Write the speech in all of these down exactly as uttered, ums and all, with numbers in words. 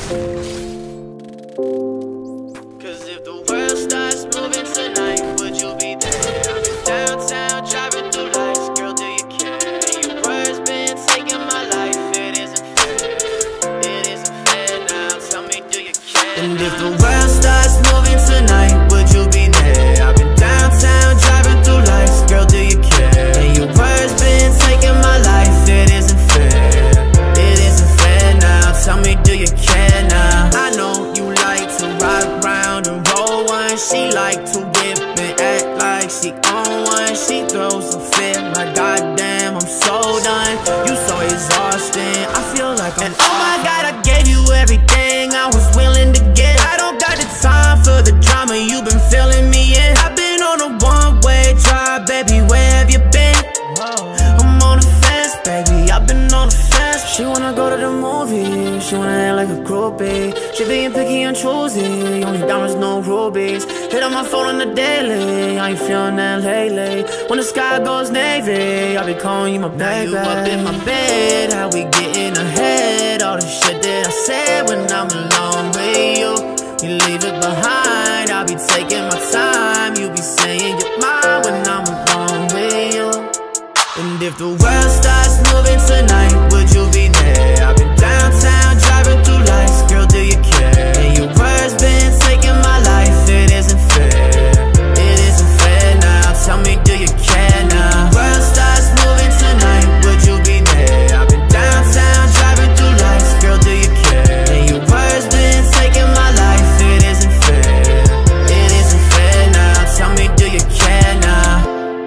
Cause if the world starts moving tonight, would you be there? I've been downtown, driving through lights. Girl, do you care? And your words been taking my life. It isn't fair, it isn't fair now. Tell me, do you care? And if the world starts moving tonight, would you be there? I've been downtown, driving through lights. Girl, do you care? And your words been taking my life. It isn't fair, it isn't fair now. Tell me, do you care now? I know you like to ride around and roll one. She like to whip and act like she on one. She throws a fit like goddamn, I'm so done. You so exhausting, I feel like I'm. And oh my God, I gave you everything I was willing to get. I don't got the time for the drama you've been filling me in. I've been on a one-way drive, baby, where have you been? I'm on the fence, baby, I've been on the fence. She wanna go to the movies, she wanna act like a groupie. She being picky and choosy, only diamonds, no rubies. Hit on my phone on the daily, I ain't feeling that lately. When the sky goes navy, I'll be calling you my baby. Now you up in my bed, how we getting ahead? All the shit that I said when I'm alone with you, you leave it behind. I'll be taking my time, you be saying you're mine when I'm alone with you. And if the world starts moving tonight, would you be there? I've been downtown, driving through lights. Girl, do you care? And your words been taking my life. It isn't fair, it isn't fair now. Tell me, do you care now? The world starts moving tonight, would you be there? I've been downtown, driving through lights. Girl, do you care? And your words been taking my life. It isn't fair, it isn't fair now. Tell me, do you care now?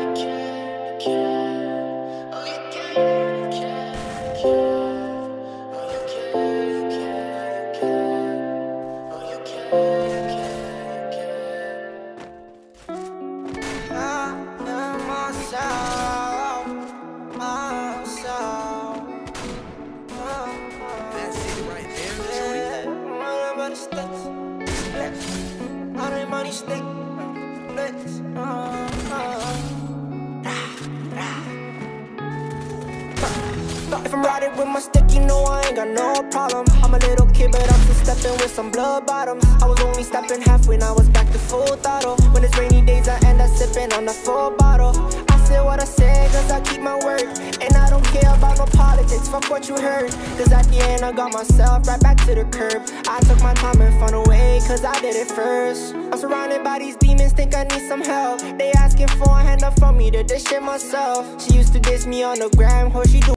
If I'm riding with my stick, you know I ain't got no problem. I'm a little kid, but I'm still stepping with some blood bottoms. I was only stepping half when I was back to full throttle. When it's rainy days, I end up sipping on the full bottle. I said what I said, cause I keep my word. And I don't care about no politics, fuck what you heard. Cause at the end, I got myself right back to the curb. I took my time and found a way, cause I did it first. I'm surrounded by these demons, think I need some help. They asking for a hand up from me to dish it myself. She used to diss me on the gram, how she do